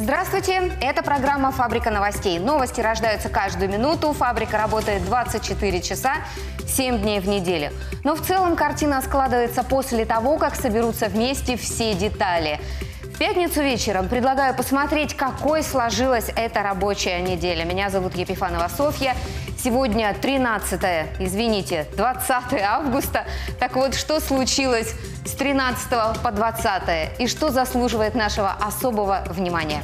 Здравствуйте! Это программа «Фабрика новостей». Новости рождаются каждую минуту. Фабрика работает 24 часа, 7 дней в неделю. Но в целом картина складывается после того, как соберутся вместе все детали. В пятницу вечером предлагаю посмотреть, какой сложилась эта рабочая неделя. Меня зовут Епифанова Софья. Сегодня 20 августа. Так вот, что случилось с 13 по 20 и что заслуживает нашего особого внимания?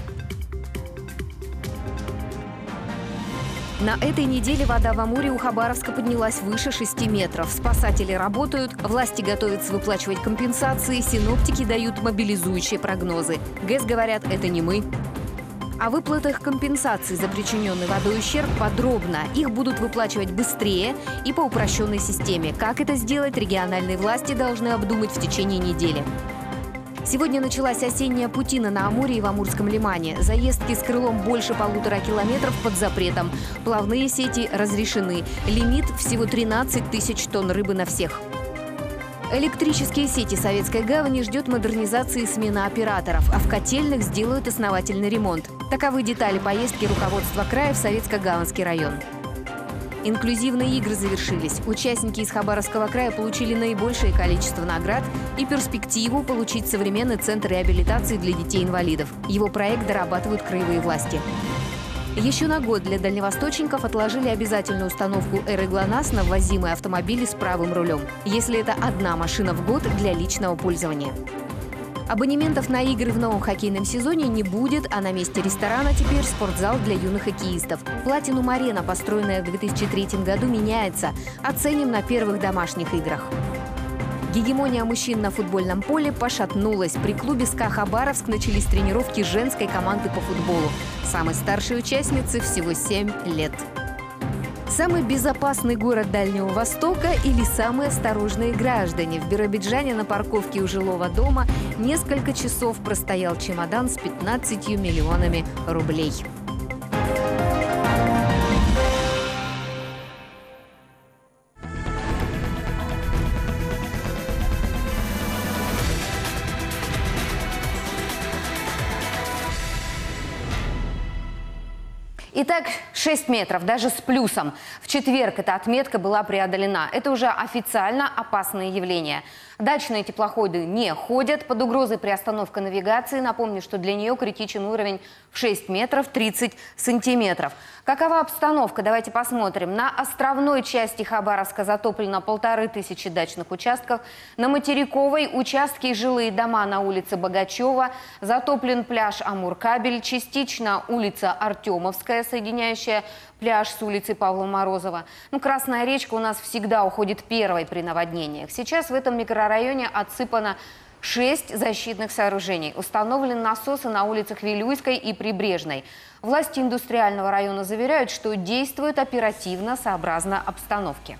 На этой неделе вода в Амуре у Хабаровска поднялась выше 6 метров. Спасатели работают, власти готовятся выплачивать компенсации, синоптики дают мобилизующие прогнозы. ГЭС говорят, это не мы. О выплатах компенсаций за причиненный водой ущерб подробно. Их будут выплачивать быстрее и по упрощенной системе. Как это сделать, региональные власти должны обдумать в течение недели. Сегодня началась осенняя путина на Амуре и в Амурском лимане. Заездки с крылом больше 1,5 километров под запретом. Плавные сети разрешены. Лимит всего 13 тысяч тонн рыбы на всех. Электрические сети Советской гавани ждет модернизации и смена операторов, а в котельных сделают основательный ремонт. Таковы детали поездки руководства края в Советско-Гаванский район. Инклюзивные игры завершились. Участники из Хабаровского края получили наибольшее количество наград и перспективу получить современный центр реабилитации для детей-инвалидов. Его проект дорабатывают краевые власти. Еще на год для дальневосточников отложили обязательную установку эры ГЛОНАСС на ввозимые автомобили с правым рулем, если это одна машина в год для личного пользования. Абонементов на игры в новом хоккейном сезоне не будет, а на месте ресторана теперь спортзал для юных хоккеистов. Платинум-арена, построенная в 2003 году, меняется. Оценим на первых домашних играх. Гегемония мужчин на футбольном поле пошатнулась. При клубе «СКА Хабаровск» начались тренировки женской команды по футболу. Самой старшей участнице всего 7 лет. Самый безопасный город Дальнего Востока или самые осторожные граждане? В Биробиджане на парковке у жилого дома несколько часов простоял чемодан с 15 миллионами рублей. Итак, 6 метров, даже с плюсом. В четверг эта отметка была преодолена. Это уже официально опасное явление. Дачные теплоходы не ходят. Под угрозой приостановка навигации. Напомню, что для нее критичен уровень в 6 метров 30 сантиметров. Какова обстановка? Давайте посмотрим. На островной части Хабаровска затоплено 1500 дачных участков. На материковой участки и жилые дома на улице Богачева. Затоплен пляж Амуркабель. Частично улица Артемовская, соединяющая пляж с улицей Павла Морозова. Красная речка у нас всегда уходит первой при наводнениях. Сейчас в этом микрорайоне отсыпано 6 защитных сооружений. Установлены насосы на улицах Вилюйской и Прибрежной. Власти индустриального района заверяют, что действуют оперативно, сообразно обстановке.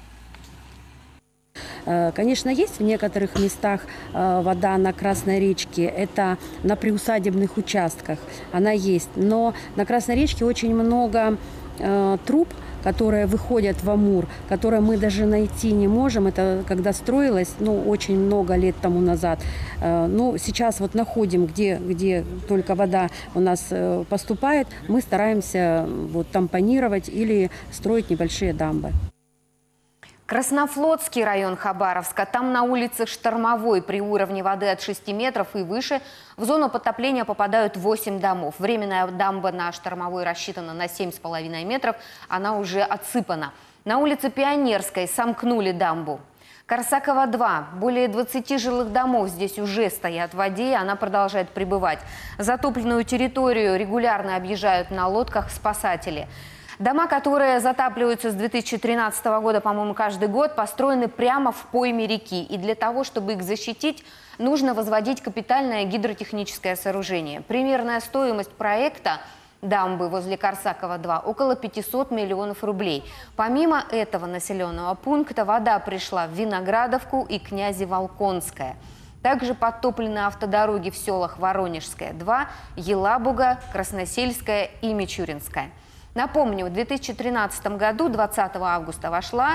Конечно, есть в некоторых местах вода на Красной речке, это на приусадебных участках, она есть. Но на Красной речке очень много труб, которые выходят в Амур, которые мы даже найти не можем. Это когда строилось, очень много лет тому назад. Сейчас вот находим, где только вода у нас поступает, мы стараемся тампонировать или строить небольшие дамбы. Краснофлотский район Хабаровска. Там на улице Штормовой при уровне воды от 6 метров и выше в зону подтопления попадают 8 домов. Временная дамба на Штормовой рассчитана на 7,5 метров. Она уже отсыпана. На улице Пионерской сомкнули дамбу. Корсакова 2. Более 20 жилых домов здесь уже стоят в воде, и она продолжает прибывать. Затопленную территорию регулярно объезжают на лодках спасатели. Дома, которые затапливаются с 2013 года, по-моему, каждый год, построены прямо в пойме реки. И для того, чтобы их защитить, нужно возводить капитальное гидротехническое сооружение. Примерная стоимость проекта дамбы возле Корсакова-2 около 500 миллионов рублей. Помимо этого населенного пункта вода пришла в Виноградовку и Князеволконское. Также подтоплены автодороги в селах Воронежская, 2, Елабуга, Красносельская и Мичуринская. Напомню, в 2013 году, 20 августа,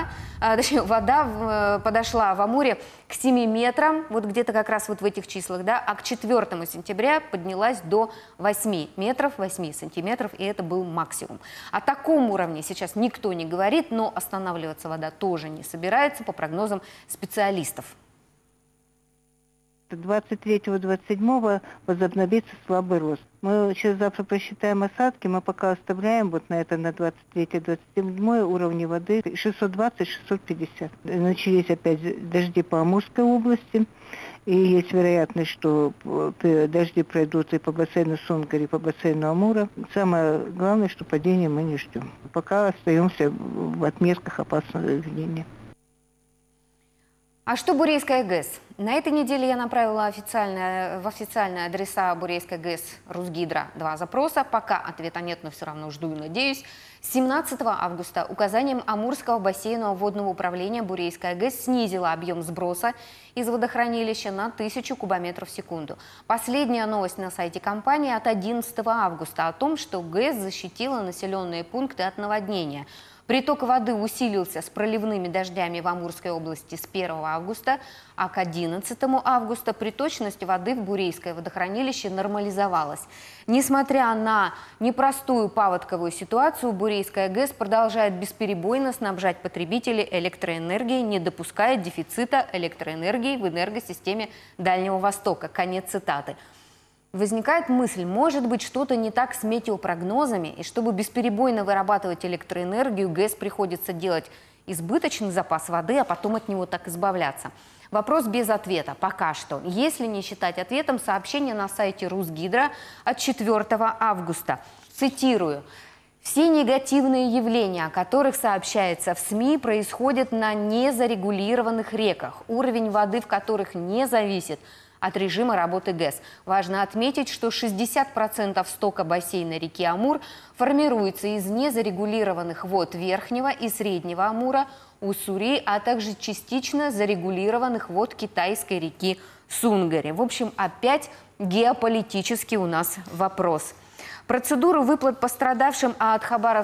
вода подошла в Амуре к 7 метрам, вот где-то как раз вот в этих числах, да, а к 4 сентября поднялась до 8 метров, 8 сантиметров, и это был максимум. О таком уровне сейчас никто не говорит, но останавливаться вода тоже не собирается, по прогнозам специалистов. 23-27 возобновится слабый рост. Мы сейчас завтра просчитаем осадки, мы пока оставляем вот на это, на 23-27 уровни воды 620-650. Начались опять дожди по Амурской области, и есть вероятность, что дожди пройдут и по бассейну Сунгари, и по бассейну Амура. Самое главное, что падения мы не ждем. Пока остаемся в отметках опасного явления. А что Бурейская ГЭС? На этой неделе я направила в официальные адреса Бурейской ГЭС Русгидро 2 запроса. Пока ответа нет, но все равно жду и надеюсь. 17 августа указанием Амурского бассейнового водного управления Бурейская ГЭС снизила объем сброса из водохранилища на 1000 кубометров в секунду. Последняя новость на сайте компании от 11 августа о том, что ГЭС защитила населенные пункты от наводнения. Приток воды усилился с проливными дождями в Амурской области с 1 августа, а к 11 августа приточность воды в Бурейское водохранилище нормализовалась. Несмотря на непростую паводковую ситуацию, Бурейская ГЭС продолжает бесперебойно снабжать потребителей электроэнергией, не допуская дефицита электроэнергии в энергосистеме Дальнего Востока. Конец цитаты. Возникает мысль, может быть, что-то не так с метеопрогнозами, и чтобы бесперебойно вырабатывать электроэнергию, ГЭС приходится делать избыточный запас воды, а потом от него так избавляться. Вопрос без ответа пока что, если не считать ответом сообщение на сайте Русгидро от 4 августа. Цитирую. «Все негативные явления, о которых сообщается в СМИ, происходят на незарегулированных реках, уровень воды в которых не зависит от режима работы ГЭС. Важно отметить, что 60% стока бассейна реки Амур формируется из незарегулированных вод Верхнего и Среднего Амура, Уссури, а также частично зарегулированных вод китайской реки Сунгари». В общем, опять геополитический у нас вопрос. Процедуру выплат пострадавшим от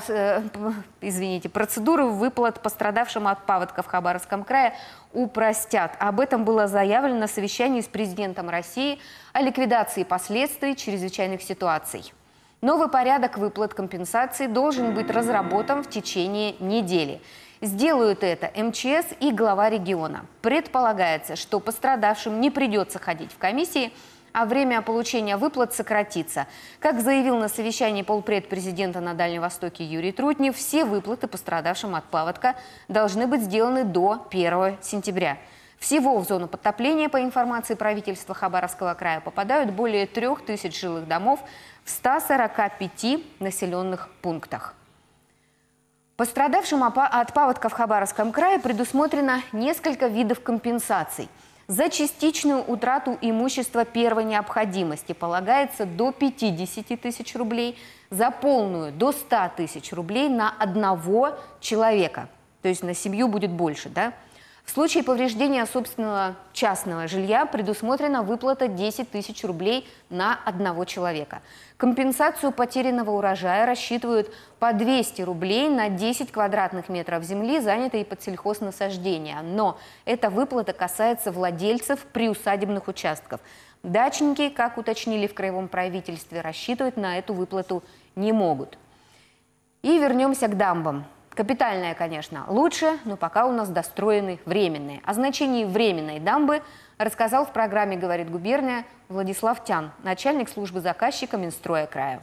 паводка в Хабаровском крае упростят. Об этом было заявлено на совещании с президентом России о ликвидации последствий чрезвычайных ситуаций. Новый порядок выплат компенсаций должен быть разработан в течение недели. Сделают это МЧС и глава региона. Предполагается, что пострадавшим не придется ходить в комиссии, а время получения выплат сократится. Как заявил на совещании полпред президента на Дальнем Востоке Юрий Трутнев, все выплаты пострадавшим от паводка должны быть сделаны до 1 сентября. Всего в зону подтопления, по информации правительства Хабаровского края, попадают более 3000 жилых домов в 145 населенных пунктах. Пострадавшим от паводка в Хабаровском крае предусмотрено несколько видов компенсаций. За частичную утрату имущества первой необходимости полагается до 50 тысяч рублей, за полную – до 100 тысяч рублей на одного человека. То есть на семью будет больше, да? В случае повреждения собственного частного жилья предусмотрена выплата 10 тысяч рублей на одного человека. Компенсацию потерянного урожая рассчитывают по 200 рублей на 10 квадратных метров земли, занятой под сельхознасаждения. Но эта выплата касается владельцев приусадебных участков. Дачники, как уточнили в краевом правительстве, рассчитывать на эту выплату не могут. И вернемся к дамбам. Капитальная, конечно, лучше, но пока у нас достроены временные. О значении временной дамбы рассказал в программе «Говорит губерния» Владислав Тян, начальник службы заказчика Минстроя края.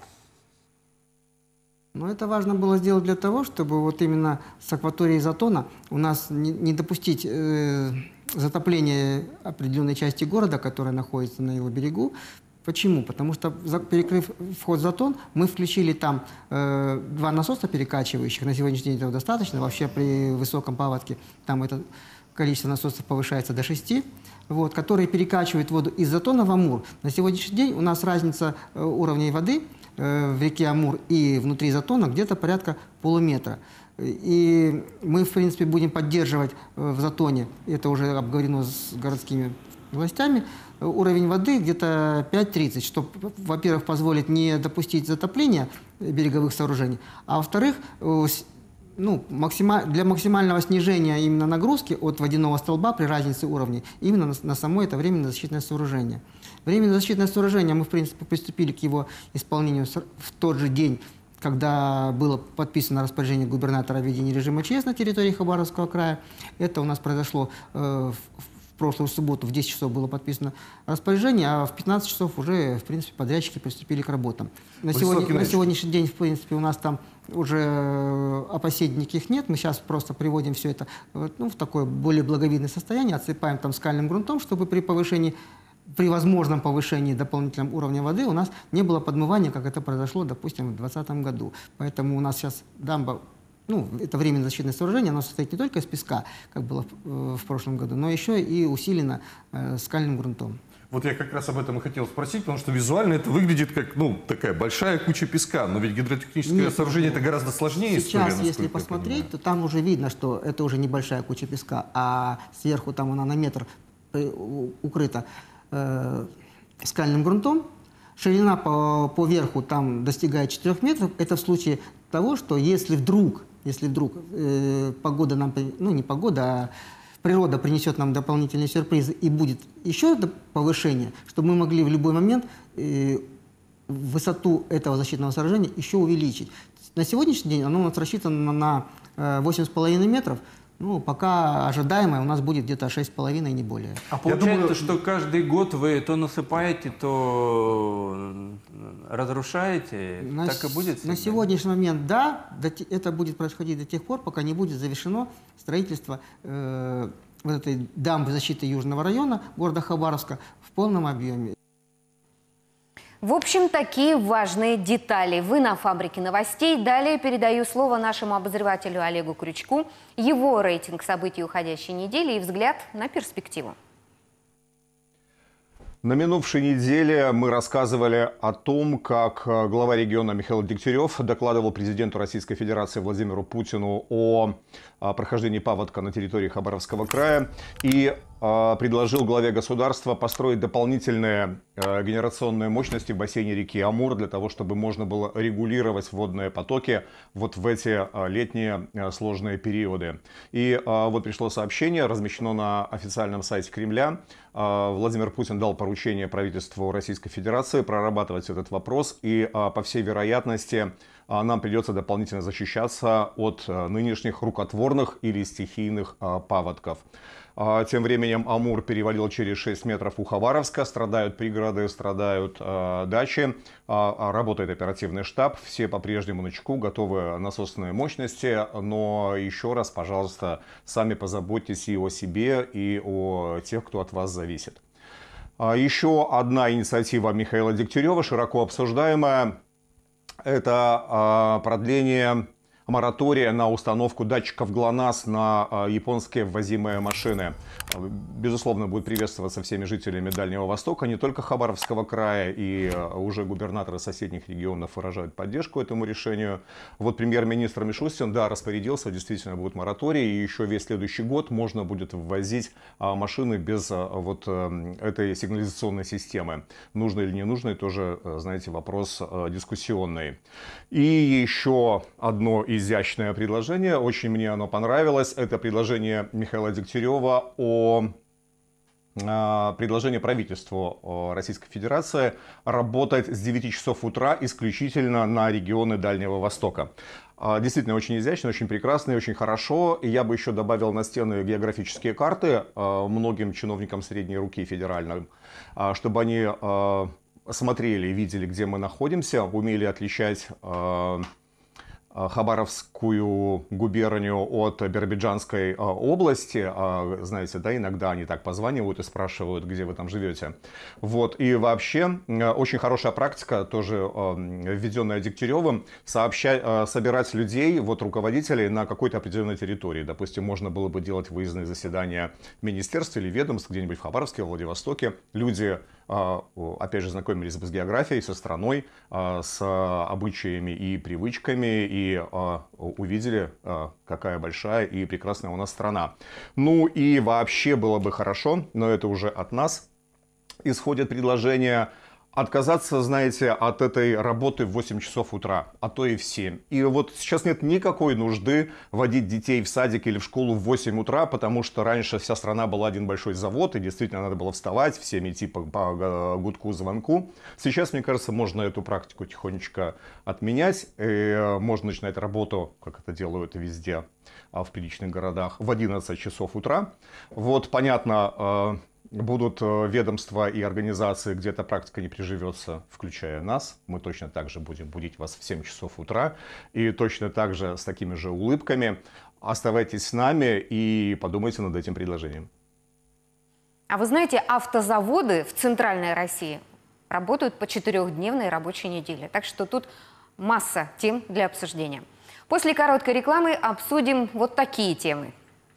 Но это важно было сделать для того, чтобы вот именно с акватории Затона у нас не допустить затопления определенной части города, которая находится на его берегу. Почему? Потому что, перекрыв вход в Затон, мы включили там 2 насоса перекачивающих. На сегодняшний день этого достаточно. Вообще при высоком паводке там это количество насосов повышается до 6, вот, которые перекачивают воду из Затона в Амур. На сегодняшний день у нас разница уровней воды в реке Амур и внутри Затона где-то порядка полуметра. И мы, в принципе, будем поддерживать в Затоне, это уже обговорено с городскими властями, уровень воды где-то 5,30, чтобы, во-первых, позволить не допустить затопления береговых сооружений, а во-вторых, ну, для максимального снижения именно нагрузки от водяного столба при разнице уровней именно на само это временное защитное сооружение. Временное защитное сооружение, мы, в принципе, приступили к его исполнению в тот же день, когда было подписано распоряжение губернатора о введении режима ЧС на территории Хабаровского края. Это у нас произошло в прошлую субботу, в 10 часов было подписано распоряжение, а в 15 часов уже, в принципе, подрядчики приступили к работам. На сегодняшний день, в принципе, у нас там уже опасений никаких нет. Мы сейчас просто приводим все это в такое более благовидное состояние, отсыпаем там скальным грунтом, чтобы при возможном повышении дополнительного уровня воды у нас не было подмывания, как это произошло, допустим, в 2020 году. Поэтому у нас сейчас дамба, это временное защитное сооружение, оно состоит не только из песка, как было в прошлом году, но еще и усилено скальным грунтом. Вот я как раз об этом и хотел спросить, потому что визуально это выглядит как, такая большая куча песка, но ведь гидротехническое сооружение это гораздо сложнее. Сейчас, если посмотреть, то там уже видно, что это уже небольшая куча песка, а сверху там она на метр укрыта скальным грунтом. Ширина по верху там достигает 4 метров. Это в случае того, что если вдруг погода нам, не погода, а природа принесет нам дополнительные сюрпризы и будет еще повышение, чтобы мы могли в любой момент высоту этого защитного сооружения еще увеличить. На сегодняшний день оно у нас рассчитано на 8,5 метров. Пока ожидаемое у нас будет где-то 6,5, не более. А получается, что каждый год вы то насыпаете, то разрушаете? Так и будет всегда? На сегодняшний момент, да, это будет происходить до тех пор, пока не будет завершено строительство этой дамбы защиты Южного района города Хабаровска в полном объеме. В общем, такие важные детали. Вы на «Фабрике новостей». Далее передаю слово нашему обозревателю Олегу Крючку, его рейтинг событий уходящей недели и взгляд на перспективу. На минувшей неделе мы рассказывали о том, как глава региона Михаил Дегтярев докладывал президенту Российской Федерации Владимиру Путину о прохождении паводка на территории Хабаровского края и предложил главе государства построить дополнительные генерационные мощности в бассейне реки Амур для того, чтобы можно было регулировать водные потоки вот в эти летние сложные периоды. И вот пришло сообщение, размещено на официальном сайте Кремля. Владимир Путин дал поручение правительству Российской Федерации прорабатывать этот вопрос, и по всей вероятности нам придется дополнительно защищаться от нынешних рукотворных или стихийных паводков. Тем временем Амур перевалил через 6 метров у Хабаровска, страдают пригороды, страдают дачи, работает оперативный штаб, все по-прежнему на чеку, готовы насосные мощности, но еще раз, пожалуйста, сами позаботьтесь и о себе, и о тех, кто от вас зависит. Еще одна инициатива Михаила Дегтярева, широко обсуждаемая, это продление моратория на установку датчиков ГЛОНАСС на японские ввозимые машины. Безусловно, будет приветствоваться всеми жителями Дальнего Востока, не только Хабаровского края, и уже губернаторы соседних регионов выражают поддержку этому решению. Вот премьер-министр Мишустин, да, распорядился, действительно будет мораторий, и еще весь следующий год можно будет ввозить машины без вот этой сигнализационной системы. Нужно или не нужно, тоже, знаете, вопрос дискуссионный. И еще одно изящное предложение, очень мне оно понравилось. Это предложение Михаила Дегтярева предложение правительству Российской Федерации работать с 9 часов утра исключительно на регионы Дальнего Востока. Действительно очень изящно, очень прекрасно и очень хорошо. И я бы еще добавил на стены географические карты многим чиновникам средней руки федеральным, чтобы они смотрели и видели, где мы находимся, умели отличать Хабаровскую губернию от Биробиджанской области. Знаете, да, иногда они так позванивают и спрашивают, где вы там живете. Вот. И вообще, очень хорошая практика, тоже введенная Дегтяревым, собирать людей, вот, руководителей на какой-то определенной территории. Допустим, можно было бы делать выездные заседания министерств или ведомств где-нибудь в Хабаровске, в Владивостоке. Люди, опять же, знакомились бы с географией, со страной, с обычаями и привычками, и увидели, какая большая и прекрасная у нас страна. Ну и вообще было бы хорошо, но это уже от нас, исходят предложения отказаться, знаете, от этой работы в 8 часов утра, а то и в 7. И вот сейчас нет никакой нужды водить детей в садик или в школу в 8 утра, потому что раньше вся страна была один большой завод, и действительно надо было вставать, всем идти по гудку, звонку. Сейчас, мне кажется, можно эту практику тихонечко отменять. И можно начинать работу, как это делают везде, в приличных городах, в 11 часов утра. Вот, понятно, будут ведомства и организации, где эта практика не приживется, включая нас. Мы точно так же будем будить вас в 7 часов утра. И точно так же с такими же улыбками. Оставайтесь с нами и подумайте над этим предложением. А вы знаете, автозаводы в Центральной России работают по 4-дневной рабочей неделе. Так что тут масса тем для обсуждения. После короткой рекламы обсудим вот такие темы.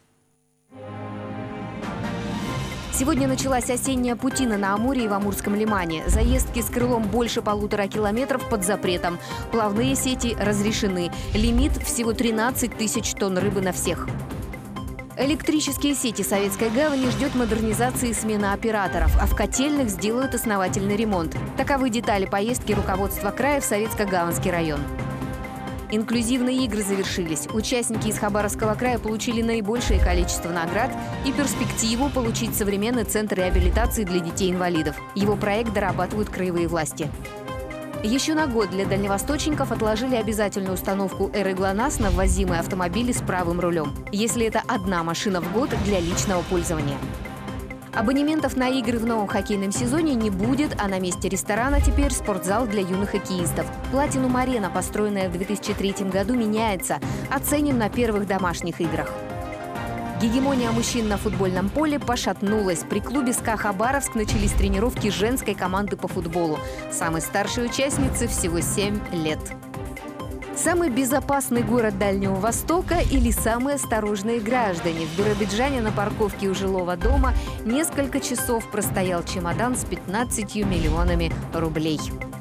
Сегодня началась осенняя путина на Амуре и в Амурском лимане. Заездки с крылом больше 1,5 километров под запретом. Плавные сети разрешены. Лимит всего 13 тысяч тонн рыбы на всех. Электрические сети Советской гавани ждет модернизации и смена операторов, а в котельных сделают основательный ремонт. Таковы детали поездки руководства края в Советско-Гаванский район. Инклюзивные игры завершились. Участники из Хабаровского края получили наибольшее количество наград и перспективу получить современный центр реабилитации для детей-инвалидов. Его проект дорабатывают краевые власти. Еще на год для дальневосточников отложили обязательную установку эры ГЛОНАСС на ввозимые автомобили с правым рулем, если это одна машина в год для личного пользования. Абонементов на игры в новом хоккейном сезоне не будет, а на месте ресторана теперь спортзал для юных хоккеистов. Платинум-арена, построенная в 2003 году, меняется. Оценим на первых домашних играх. Гегемония мужчин на футбольном поле пошатнулась. При клубе «СКА Хабаровск» начались тренировки женской команды по футболу. Самой старшей участнице всего 7 лет. Самый безопасный город Дальнего Востока или самые осторожные граждане? В Биробиджане на парковке у жилого дома несколько часов простоял чемодан с 15 миллионами рублей.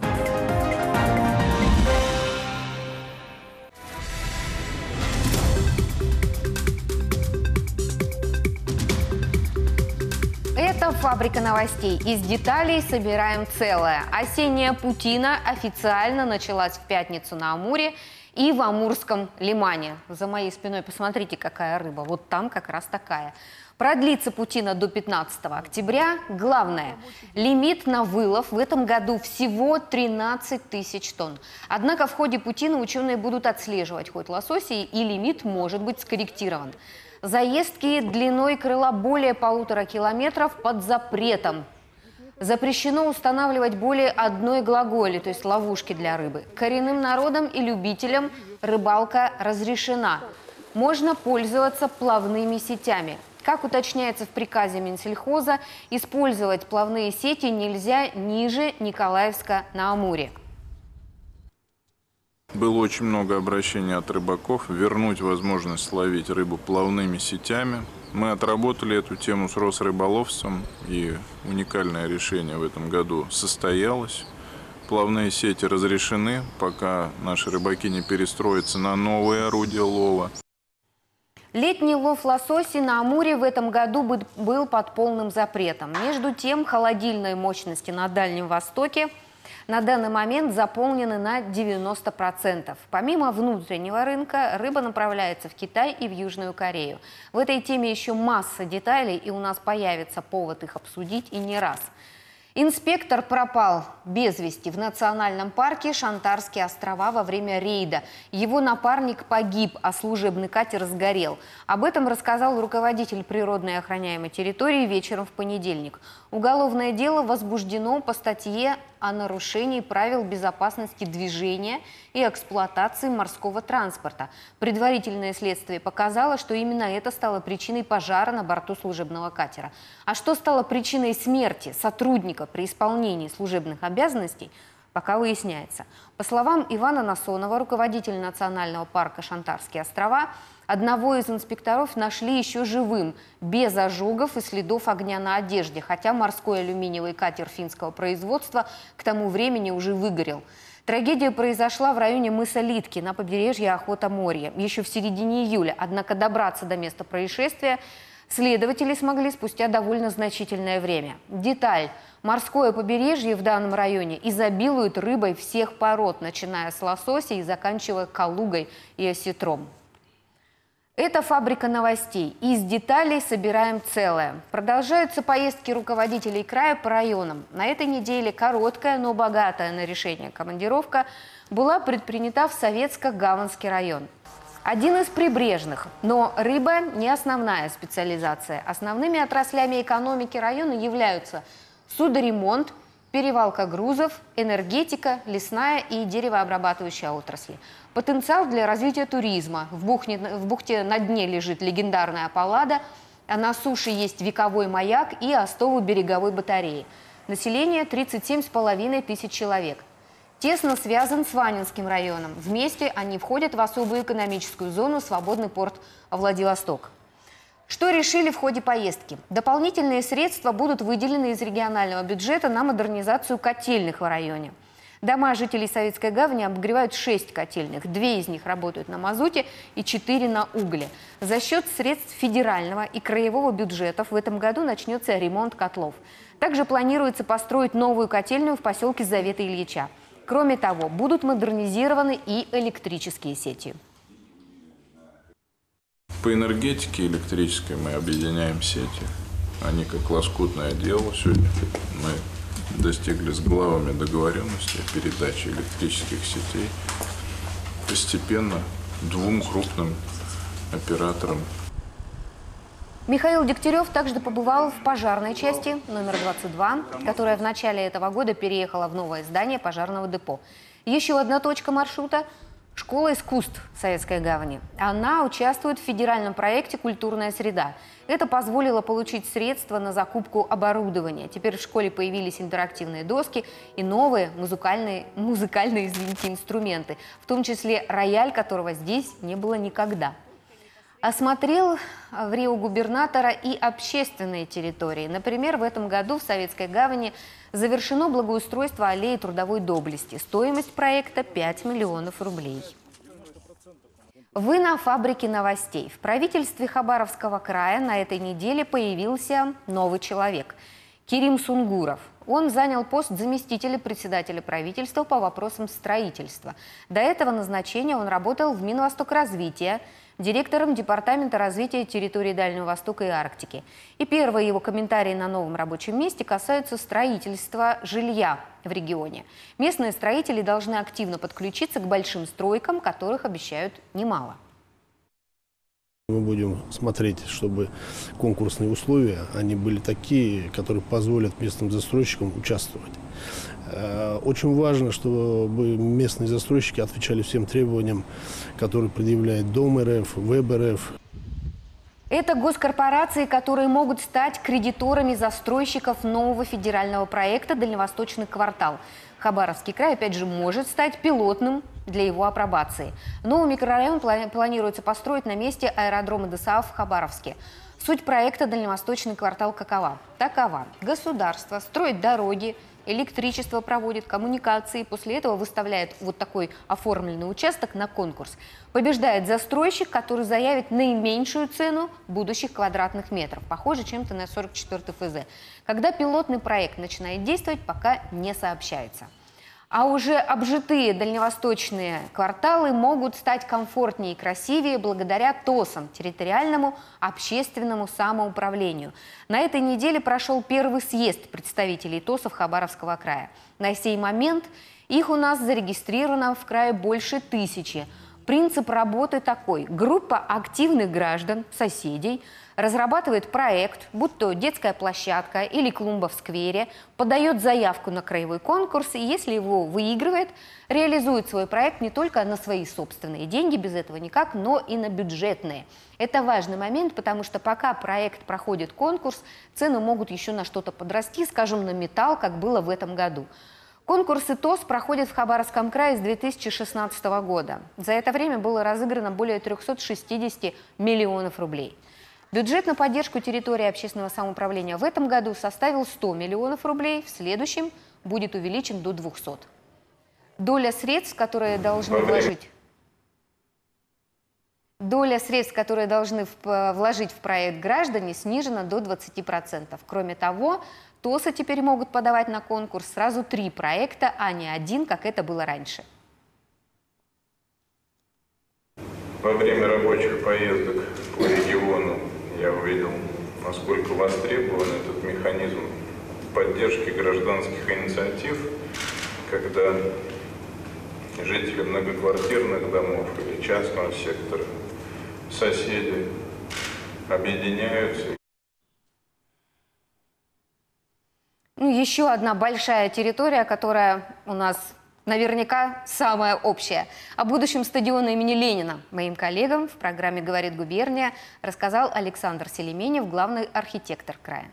Это «Фабрика новостей». Из деталей собираем целое. Осенняя путина официально началась в пятницу на Амуре и в Амурском лимане. За моей спиной посмотрите, какая рыба. Вот там как раз такая. Продлится путина до 15 октября. Главное, лимит на вылов в этом году всего 13 тысяч тонн. Однако в ходе путины ученые будут отслеживать ход лососей, и лимит может быть скорректирован. Заездки длиной крыла более 1,5 километров под запретом. Запрещено устанавливать более одной глаголи, то есть ловушки для рыбы. Коренным народам и любителям рыбалка разрешена. Можно пользоваться плавными сетями. Как уточняется в приказе Минсельхоза, использовать плавные сети нельзя ниже Николаевска на Амуре. Было очень много обращений от рыбаков вернуть возможность ловить рыбу плавными сетями. Мы отработали эту тему с Росрыболовством, и уникальное решение в этом году состоялось. Плавные сети разрешены, пока наши рыбаки не перестроятся на новые орудия лова. Летний лов лососей на Амуре в этом году был под полным запретом. Между тем, холодильные мощности на Дальнем Востоке на данный момент заполнены на 90%. Помимо внутреннего рынка, рыба направляется в Китай и в Южную Корею. В этой теме еще масса деталей, и у нас появится повод их обсудить и не раз. Инспектор пропал без вести в национальном парке Шантарские острова во время рейда. Его напарник погиб, а служебный катер сгорел. Об этом рассказал руководитель природной охраняемой территории вечером в понедельник. Уголовное дело возбуждено по статье о нарушении правил безопасности движения и эксплуатации морского транспорта. Предварительное следствие показало, что именно это стало причиной пожара на борту служебного катера. А что стало причиной смерти сотрудника при исполнении служебных обязанностей, пока выясняется. По словам Ивана Насонова, руководителя национального парка Шантарские острова, одного из инспекторов нашли еще живым, без ожогов и следов огня на одежде, хотя морской алюминиевый катер финского производства к тому времени уже выгорел. Трагедия произошла в районе мыса Литки на побережье Охота-Морье еще в середине июля. Однако добраться до места происшествия следователи смогли спустя довольно значительное время. Деталь. Морское побережье в данном районе изобилует рыбой всех пород, начиная с лосося и заканчивая калугой и осетром. Это фабрика новостей. Из деталей собираем целое. Продолжаются поездки руководителей края по районам. На этой неделе короткая, но богатая на решение командировка была предпринята в Советско-Гаванский район. Один из прибрежных, но рыба не основная специализация. Основными отраслями экономики района являются судоремонт, перевалка грузов, энергетика, лесная и деревообрабатывающая отрасли. Потенциал для развития туризма. В бухте на дне лежит легендарная Паллада, а на суше есть вековой маяк и остовы береговой батареи. Население 37,5 тысяч человек. Тесно связан с Ванинским районом. Вместе они входят в особую экономическую зону «Свободный порт Владивосток». Что решили в ходе поездки? Дополнительные средства будут выделены из регионального бюджета на модернизацию котельных в районе. Дома жителей Советской Гавани обогревают 6 котельных. 2 из них работают на мазуте и 4 на угле. За счет средств федерального и краевого бюджетов в этом году начнется ремонт котлов. Также планируется построить новую котельную в поселке Завета Ильича. Кроме того, будут модернизированы и электрические сети. По энергетике электрической мы объединяем сети. Они как лоскутное дело сегодня. Мы достигли с главами договоренности о передаче электрических сетей постепенно 2 крупным операторам. Михаил Дегтярев также побывал в пожарной части номер 22, которая в начале этого года переехала в новое здание пожарного депо. Еще одна точка маршрута – Школа искусств Советской Гавани. Она участвует в федеральном проекте «Культурная среда». Это позволило получить средства на закупку оборудования. Теперь в школе появились интерактивные доски и новые музыкальные инструменты, в том числе рояль, которого здесь не было никогда. Осмотрел в Рио губернатора и общественные территории. Например, в этом году в Советской Гавани завершено благоустройство аллеи трудовой доблести. Стоимость проекта 5 миллионов рублей. Вы на фабрике новостей. В правительстве Хабаровского края на этой неделе появился новый человек – Кирим Сунгуров. Он занял пост заместителя председателя правительства по вопросам строительства. До этого назначения он работал в Минвостокразвития, директором Департамента развития территории Дальнего Востока и Арктики. И первые его комментарии на новом рабочем месте касаются строительства жилья в регионе. Местные строители должны активно подключиться к большим стройкам, которых обещают немало. Мы будем смотреть, чтобы конкурсные условия, они были такие, которые позволят местным застройщикам участвовать. Очень важно, чтобы местные застройщики отвечали всем требованиям, которые предъявляет Дом РФ, Веб РФ. Это госкорпорации, которые могут стать кредиторами застройщиков нового федерального проекта «Дальневосточный квартал». Хабаровский край, опять же, может стать пилотным для его апробации. Новый микрорайон планируется построить на месте аэродрома ДСААФ в Хабаровске. Суть проекта «Дальневосточный квартал» какова? Такова. Государство строит дороги, электричество проводит, коммуникации. После этого выставляет вот такой оформленный участок на конкурс. Побеждает застройщик, который заявит наименьшую цену будущих квадратных метров. Похоже чем-то на 44-й ФЗ. Когда пилотный проект начинает действовать, пока не сообщается. А уже обжитые дальневосточные кварталы могут стать комфортнее и красивее благодаря ТОСам, территориальному общественному самоуправлению. На этой неделе прошел первый съезд представителей ТОСов Хабаровского края. На сей момент их у нас зарегистрировано в крае больше 1000. Принцип работы такой. Группа активных граждан, соседей, разрабатывает проект, будь то детская площадка или клумба в сквере, подает заявку на краевой конкурс и, если его выигрывает, реализует свой проект не только на свои собственные деньги, без этого никак, но и на бюджетные. Это важный момент, потому что пока проект проходит конкурс, цены могут еще на что-то подрасти, скажем, на металл, как было в этом году. Конкурсы ТОС проходят в Хабаровском крае с 2016 года. За это время было разыграно более 360 миллионов рублей. Бюджет на поддержку территории общественного самоуправления в этом году составил 100 миллионов рублей, в следующем будет увеличен до 200. Доля средств, которые должны вложить Доля средств, которые должны вложить в проект граждане, снижена до 20%. Кроме того, ТОСы теперь могут подавать на конкурс сразу 3 проекта, а не 1, как это было раньше. Во время рабочих поездок по региону я увидел, насколько востребован этот механизм поддержки гражданских инициатив, когда жители многоквартирных домов или частного сектора, соседи объединяются. Еще одна большая территория, которая у нас наверняка самая общая. О будущем стадиона имени Ленина моим коллегам в программе «Говорит губерния» рассказал Александр Селименев, главный архитектор края.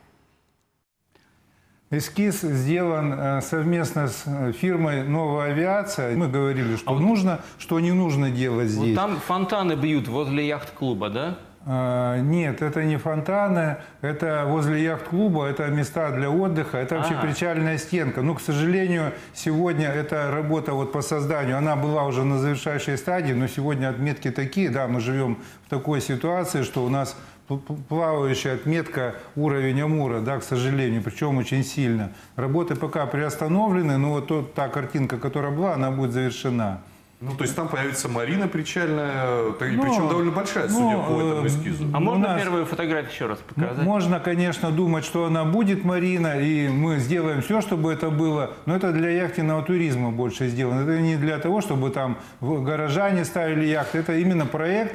Эскиз сделан совместно с фирмой «Новая авиация». Мы говорили, что нужно, что не нужно делать здесь. Вот там фонтаны бьют возле яхт-клуба, да? Нет, это не фонтаны, это возле яхт-клуба, это места для отдыха, это вообще причальная стенка. Но, к сожалению, сегодня эта работа вот по созданию, она была уже на завершающей стадии, но сегодня отметки такие, да, мы живем в такой ситуации, что у нас плавающая отметка уровень Амура, да, к сожалению, причем очень сильно. Работы пока приостановлены, но вот та картинка, которая была, она будет завершена. Ну, то есть там появится марина причальная, причем довольно большая, судя по этому эскизу. А можно первую фотографию еще раз показать? Можно, конечно, думать, что она будет марина, и мы сделаем все, чтобы это было, но это для яхтенного туризма больше сделано. Это не для того, чтобы там горожане ставили яхты, это именно проект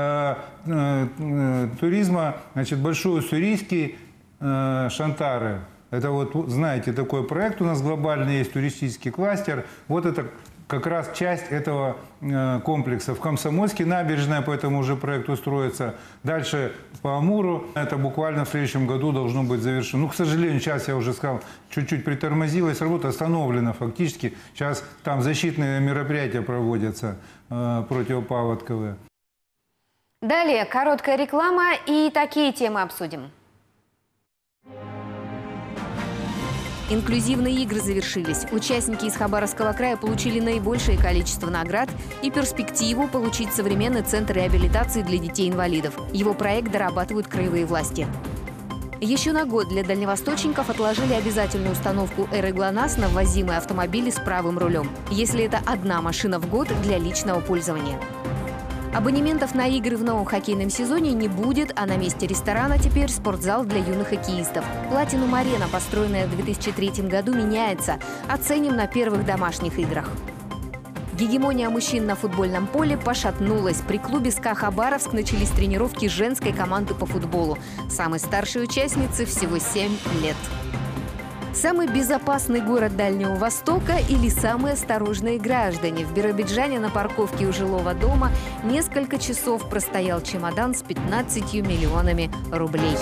туризма, значит, Большой Уссурийский, Шантары. Это вот, знаете, такой проект у нас глобальный есть, туристический кластер. Вот это как раз часть этого комплекса. В Комсомольске набережная по этому уже проекту строится. Дальше по Амуру. Это буквально в следующем году должно быть завершено. Ну, к сожалению, сейчас я уже сказал, чуть-чуть притормозилась. Работа остановлена фактически. Сейчас там защитные мероприятия проводятся противопаводковые. Далее короткая реклама и такие темы обсудим. Инклюзивные игры завершились. Участники из Хабаровского края получили наибольшее количество наград и перспективу получить современный центр реабилитации для детей-инвалидов. Его проект дорабатывают краевые власти. Еще на год для дальневосточников отложили обязательную установку «Эры ГЛОНАСС» на ввозимые автомобили с правым рулем, если это одна машина в год для личного пользования. Абонементов на игры в новом хоккейном сезоне не будет, а на месте ресторана теперь спортзал для юных хоккеистов. Платинум-арена, построенная в 2003 году, меняется. Оценим на первых домашних играх. Гегемония мужчин на футбольном поле пошатнулась. При клубе «СКА Хабаровск» начались тренировки женской команды по футболу. Самой старшей участнице всего 7 лет. Самый безопасный город Дальнего Востока или самые осторожные граждане? В Биробиджане на парковке у жилого дома несколько часов простоял чемодан с 15 миллионами рублей.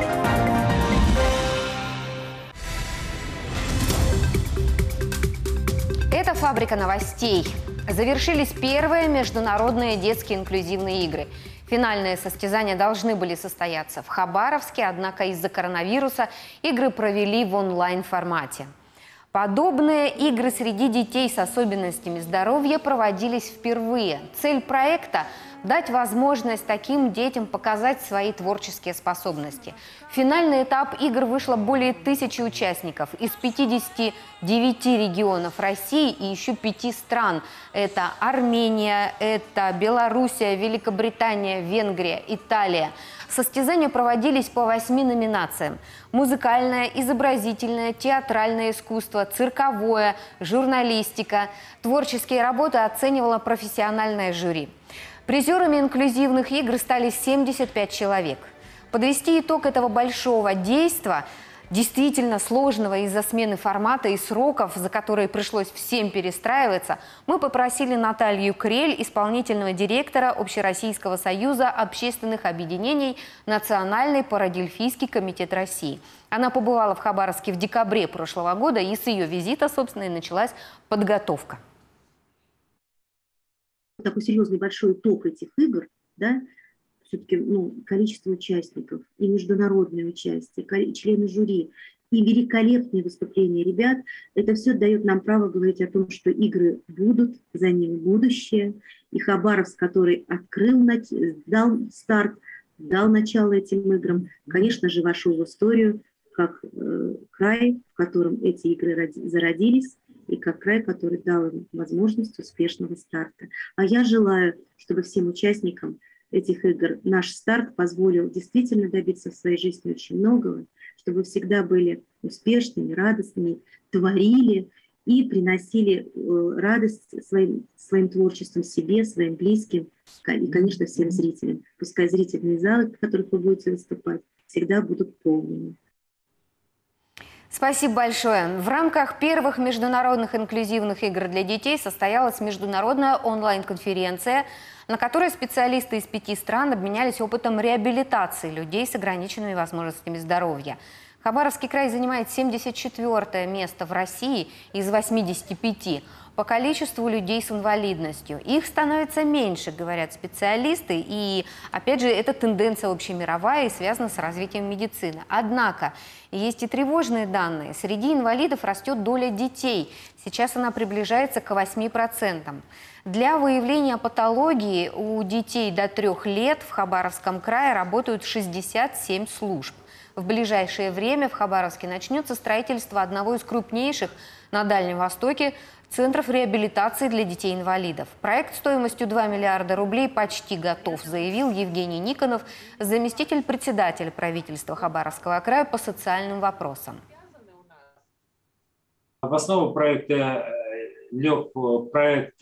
Это «Фабрика новостей». Завершились первые международные детские инклюзивные игры. Финальные состязания должны были состояться в Хабаровске, однако из-за коронавируса игры провели в онлайн-формате. Подобные игры среди детей с особенностями здоровья проводились впервые. Цель проекта – дать возможность таким детям показать свои творческие способности. В финальный этап игр вышло более 1000 участников из 59 регионов России и еще 5 стран. Это Армения, это Белоруссия, Великобритания, Венгрия, Италия. Состязания проводились по 8 номинациям. Музыкальное, изобразительное, театральное искусство, цирковое, журналистика. Творческие работы оценивало профессиональное жюри. Призерами инклюзивных игр стали 75 человек. Подвести итог этого большого действа, действительно сложного из-за смены формата и сроков, за которые пришлось всем перестраиваться, мы попросили Наталью Крель, исполнительного директора Общероссийского союза общественных объединений «Национальный парадельфийский комитет России». Она побывала в Хабаровске в декабре прошлого года, и с ее визита, собственно, и началась подготовка. Такой серьезный большой итог этих игр, да, все-таки количество участников, и международное участие, и члены жюри, и великолепные выступления ребят, это все дает нам право говорить о том, что игры будут, за ними будущее, И Хабаровск, который дал старт, дал начало этим играм, конечно же, вошел в историю как край, в котором эти игры зародились, и как край, который дал им возможность успешного старта. А я желаю, чтобы всем участникам этих игр наш старт позволил действительно добиться в своей жизни очень многого, чтобы всегда были успешными, радостными, творили и приносили радость своим творчеством себе, своим близким и, конечно, всем зрителям. Пускай зрительные залы, в которых вы будете выступать, всегда будут полными. Спасибо большое. В рамках первых международных инклюзивных игр для детей состоялась международная онлайн-конференция, на которой специалисты из 5 стран обменялись опытом реабилитации людей с ограниченными возможностями здоровья. Хабаровский край занимает 74-е место в России из 85 по количеству людей с инвалидностью. Их становится меньше, говорят специалисты, и, опять же, эта тенденция общемировая и связана с развитием медицины. Однако, есть и тревожные данные. Среди инвалидов растет доля детей. Сейчас она приближается к 8%. Для выявления патологии у детей до 3 лет в Хабаровском крае работают 67 служб. В ближайшее время в Хабаровске начнется строительство одного из крупнейших на Дальнем Востоке центров реабилитации для детей-инвалидов. Проект стоимостью 2 миллиарда рублей почти готов, заявил Евгений Никонов, заместитель председателя правительства Хабаровского края по социальным вопросам. В основу проекта лег проект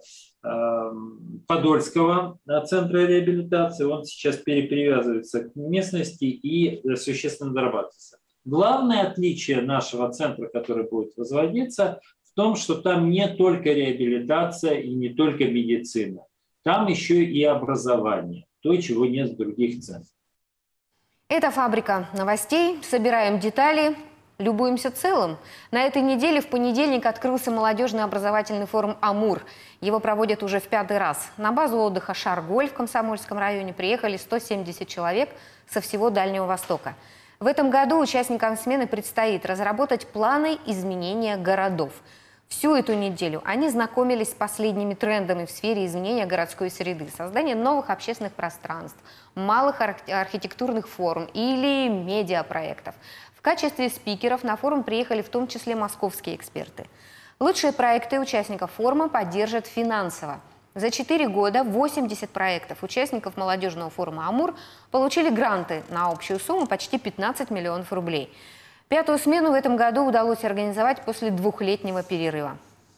Подольского центра реабилитации. Он сейчас перепривязывается к местности и существенно дорабатывается. Главное отличие нашего центра, который будет возводиться, в том, что там не только реабилитация и не только медицина. Там еще и образование. То, чего нет в других центрах. Это фабрика новостей. Собираем детали. Любуемся целым. На этой неделе в понедельник открылся молодежный образовательный форум «Амур». Его проводят уже в 5-й раз. На базу отдыха «Шар-Голь» в Комсомольском районе приехали 170 человек со всего Дальнего Востока. В этом году участникам смены предстоит разработать планы изменения городов. Всю эту неделю они знакомились с последними трендами в сфере изменения городской среды, создания новых общественных пространств, малых архитектурных форм или медиапроектов. В качестве спикеров на форум приехали в том числе московские эксперты. Лучшие проекты участников форума поддержат финансово. За 4 года 80 проектов участников молодежного форума «Амур» получили гранты на общую сумму почти 15 миллионов рублей. 5-ю смену в этом году удалось организовать после 2-летнего перерыва.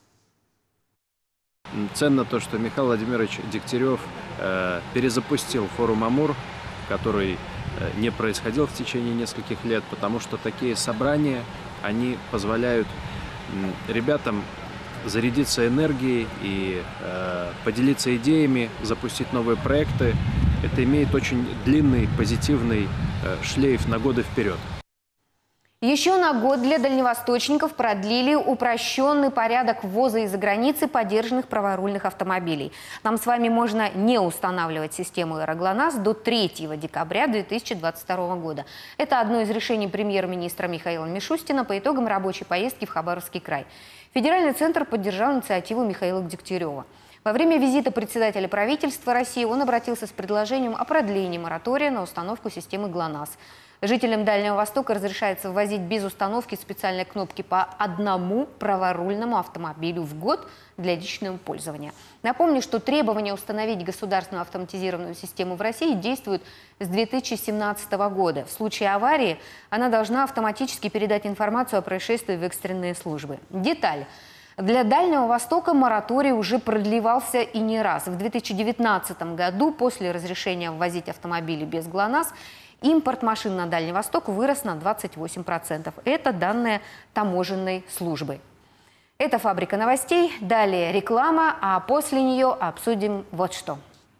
Ценно то, что Михаил Владимирович Дегтярев перезапустил форум «Амур», который не происходил в течение нескольких лет, потому что такие собрания, они позволяют ребятам зарядиться энергией и поделиться идеями, запустить новые проекты. Это имеет очень длинный позитивный шлейф на годы вперед. Еще на год для дальневосточников продлили упрощенный порядок ввоза из-за границы подержанных праворульных автомобилей. Нам с вами можно не устанавливать систему «Эроглонасс» до 3 декабря 2022 года. Это одно из решений премьер-министра Михаила Мишустина по итогам рабочей поездки в Хабаровский край. Федеральный центр поддержал инициативу Михаила Дегтярева. Во время визита председателя правительства России он обратился с предложением о продлении моратория на установку системы ГЛОНАСС. Жителям Дальнего Востока разрешается ввозить без установки специальной кнопки по 1 праворульному автомобилю в год для личного пользования. Напомню, что требование установить государственную автоматизированную систему в России действует с 2017 года. В случае аварии она должна автоматически передать информацию о происшествии в экстренные службы. Деталь. Для Дальнего Востока мораторий уже продлевался и не раз. В 2019 году после разрешения ввозить автомобили без ГЛОНАСС импорт машин на Дальний Восток вырос на 28%. Это данные таможенной службы. Это фабрика новостей. Далее реклама, а после нее обсудим вот что.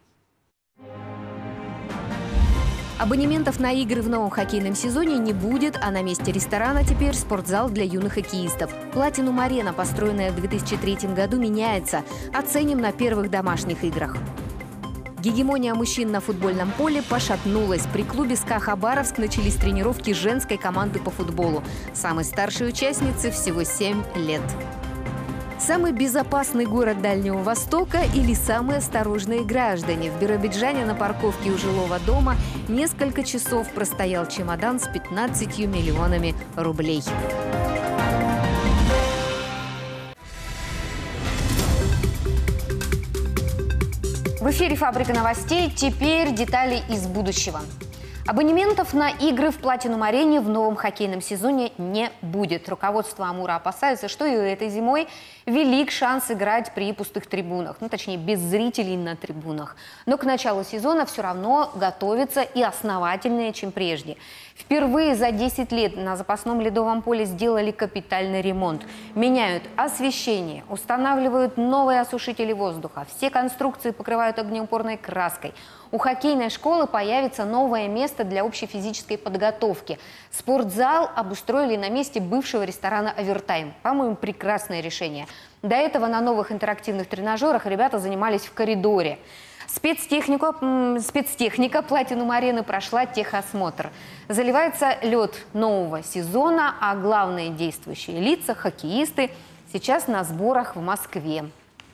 Абонементов на игры в новом хоккейном сезоне не будет, а на месте ресторана теперь спортзал для юных хоккеистов. Платинум Арена, построенная в 2003 году, меняется. Оценим на первых домашних играх. Гегемония мужчин на футбольном поле пошатнулась. При клубе «СКА Хабаровск» начались тренировки женской команды по футболу. Самой старшей участнице всего 7 лет. Самый безопасный город Дальнего Востока или самые осторожные граждане? В Биробиджане на парковке у жилого дома несколько часов простоял чемодан с 15 миллионами рублей. В эфире «Фабрика новостей». Теперь детали из будущего. Абонементов на игры в Platinum-арене в новом хоккейном сезоне не будет. Руководство Амура опасается, что и этой зимой велик шанс играть при пустых трибунах. Ну, точнее, без зрителей на трибунах. Но к началу сезона все равно готовится и основательнее, чем прежде. Впервые за 10 лет на запасном ледовом поле сделали капитальный ремонт. Меняют освещение, устанавливают новые осушители воздуха. Все конструкции покрывают огнеупорной краской. У хоккейной школы появится новое место для общей физической подготовки. Спортзал обустроили на месте бывшего ресторана «Овертайм». По-моему, прекрасное решение. До этого на новых интерактивных тренажерах ребята занимались в коридоре. Спецтехника Platinum-арены прошла техосмотр. Заливается лед нового сезона, а главные действующие лица, хоккеисты, сейчас на сборах в Москве.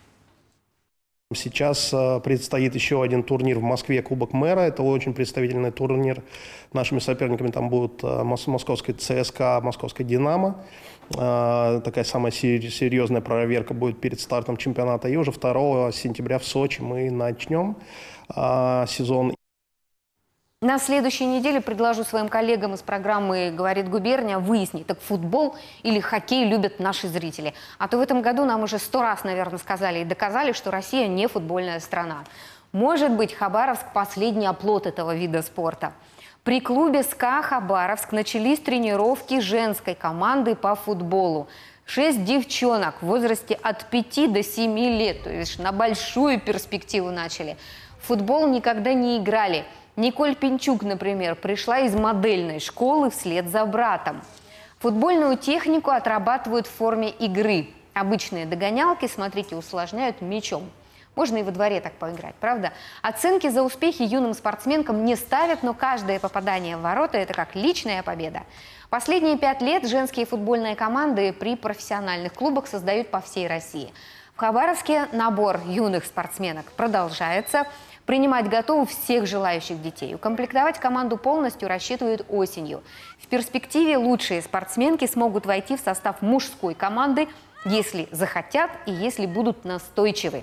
Сейчас предстоит еще один турнир в Москве, Кубок мэра. Это очень представительный турнир. Нашими соперниками там будут московская ЦСКА, московская «Динамо». Такая самая серьезная проверка будет перед стартом чемпионата. И уже 2 сентября в Сочи мы начнем сезон. На следующей неделе предложу своим коллегам из программы «Говорит губерния» выяснить, так футбол или хоккей любят наши зрители. А то в этом году нам уже 100 раз, наверное, сказали и доказали, что Россия не футбольная страна. Может быть, Хабаровск – последний оплот этого вида спорта. При клубе «СКА Хабаровск» начались тренировки женской команды по футболу. 6 девчонок в возрасте от 5 до 7 лет, то есть на большую перспективу начали. В футбол никогда не играли. Николь Пинчук, например, пришла из модельной школы вслед за братом. Футбольную технику отрабатывают в форме игры. Обычные догонялки, смотрите, усложняют мячом. Можно и во дворе так поиграть, правда? Оценки за успехи юным спортсменкам не ставят, но каждое попадание в ворота – это как личная победа. Последние 5 лет женские футбольные команды при профессиональных клубах создают по всей России. В Хабаровске набор юных спортсменок продолжается. Принимать готовы всех желающих детей. Укомплектовать команду полностью рассчитывают осенью. В перспективе лучшие спортсменки смогут войти в состав мужской команды, если захотят и если будут настойчивы.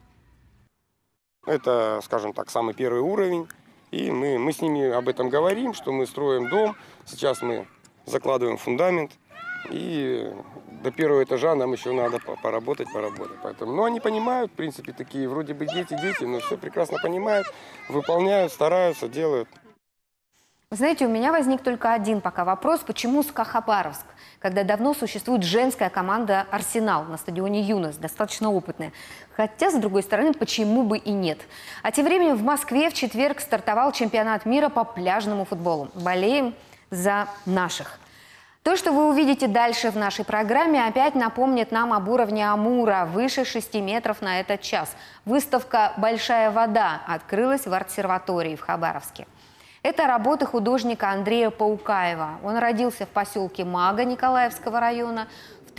Это, скажем так, самый первый уровень. И мы с ними об этом говорим, что мы строим дом. Сейчас мы закладываем фундамент. И до 1-го этажа нам еще надо поработать. Поэтому, но они понимают, в принципе, такие вроде бы дети, но все прекрасно понимают, выполняют, стараются, делают. Вы знаете, у меня возник только один пока вопрос, почему СКА Хабаровск, когда давно существует женская команда «Арсенал» на стадионе «Юность», достаточно опытная. Хотя, с другой стороны, почему бы и нет. А тем временем в Москве в четверг стартовал чемпионат мира по пляжному футболу. Болеем за наших. То, что вы увидите дальше в нашей программе, опять напомнит нам об уровне Амура выше 6 метров на этот час. Выставка «Большая вода» открылась в обсерватории в Хабаровске. Это работы художника Андрея Паукаева. Он родился в поселке Мага Николаевского района. В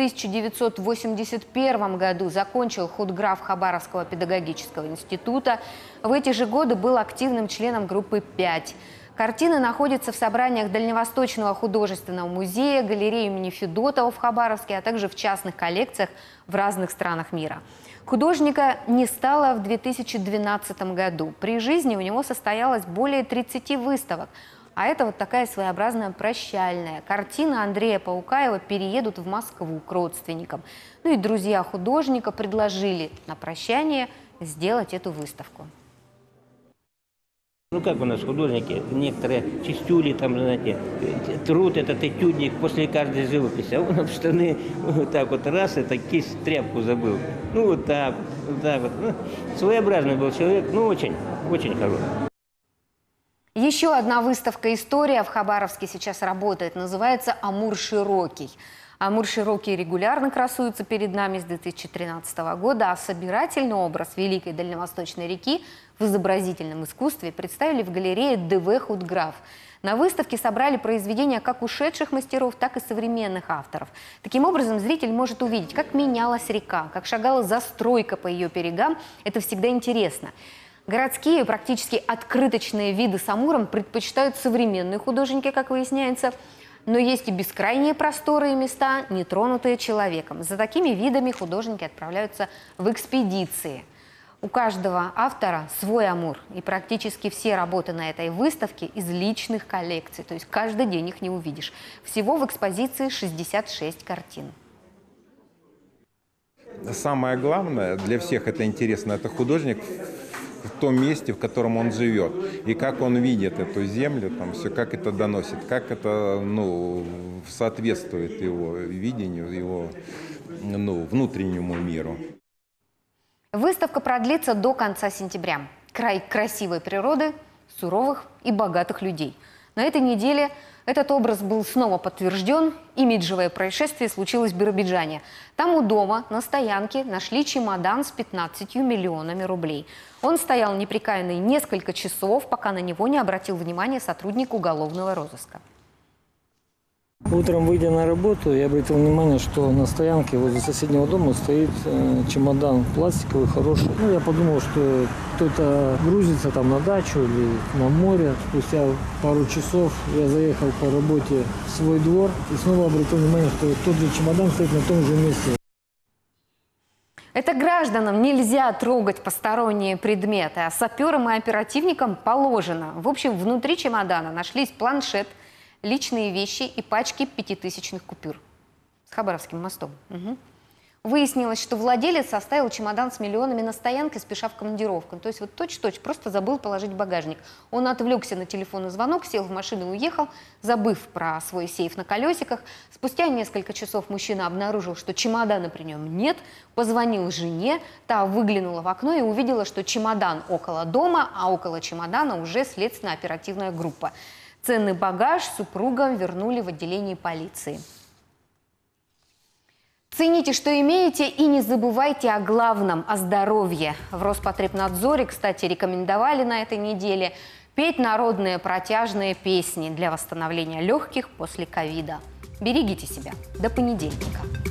1981 году закончил худграф Хабаровского педагогического института. В эти же годы был активным членом группы «5». Картины находятся в собраниях Дальневосточного художественного музея, галереи имени Федотова в Хабаровске, а также в частных коллекциях в разных странах мира. Художника не стало в 2012 году. При жизни у него состоялось более 30 выставок. А это вот такая своеобразная прощальная. Картины Андрея Паукаева переедут в Москву к родственникам. Ну и друзья художника предложили на прощание сделать эту выставку. Ну как у нас художники, некоторые чистюли, там, знаете, труд этот этюдник после каждой живописи, а он в штаны вот так вот раз, это кисть, тряпку забыл. Ну вот так вот. Ну, своеобразный был человек, ну очень хороший. Еще одна выставка «История» в Хабаровске сейчас работает, называется «Амур широкий». Амур широкий регулярно красуется перед нами с 2013 года, а собирательный образ Великой Дальневосточной реки в изобразительном искусстве представили в галерее ДВ «Худграф». На выставке собрали произведения как ушедших мастеров, так и современных авторов. Таким образом, зритель может увидеть, как менялась река, как шагала застройка по ее берегам. Это всегда интересно. Городские, практически открыточные виды с Амуром предпочитают современные художники, как выясняется. Но есть и бескрайние просторы и места, нетронутые человеком. За такими видами художники отправляются в экспедиции. У каждого автора свой Амур. И практически все работы на этой выставке из личных коллекций. То есть каждый день их не увидишь. Всего в экспозиции 66 картин. Самое главное, для всех это интересно, это художник в том месте, в котором он живет, и как он видит эту землю, там все, как это доносит, как это соответствует его видению, его внутреннему миру. Выставка продлится до конца сентября. Край красивой природы, суровых и богатых людей. На этой неделе этот образ был снова подтвержден. Имиджевое происшествие случилось в Биробиджане. Там у дома на стоянке нашли чемодан с 15 миллионами рублей. Он стоял неприкаянный несколько часов, пока на него не обратил внимания сотрудник уголовного розыска. Утром, выйдя на работу, я обратил внимание, что на стоянке возле соседнего дома стоит чемодан пластиковый, хороший. Я подумал, что кто-то грузится там на дачу или на море. Спустя пару часов я заехал по работе в свой двор и снова обратил внимание, что тот же чемодан стоит на том же месте. Это гражданам нельзя трогать посторонние предметы, а саперам и оперативникам положено. В общем, внутри чемодана нашлись планшет, личные вещи и пачки 5000-ных купюр с Хабаровским мостом. Выяснилось, что владелец оставил чемодан с миллионами на стоянке, спеша в командировку. То есть вот точь-в-точь, просто забыл положить в багажник. Он отвлекся на телефонный звонок, сел в машину и уехал, забыв про свой сейф на колесиках. Спустя несколько часов мужчина обнаружил, что чемодана при нем нет, позвонил жене, та выглянула в окно и увидела, что чемодан около дома, а около чемодана уже следственно-оперативная группа. Ценный багаж супругам вернули в отделении полиции. Цените, что имеете, и не забывайте о главном, о здоровье. В Роспотребнадзоре, кстати, рекомендовали на этой неделе петь народные протяжные песни для восстановления легких после ковида. Берегите себя. До понедельника.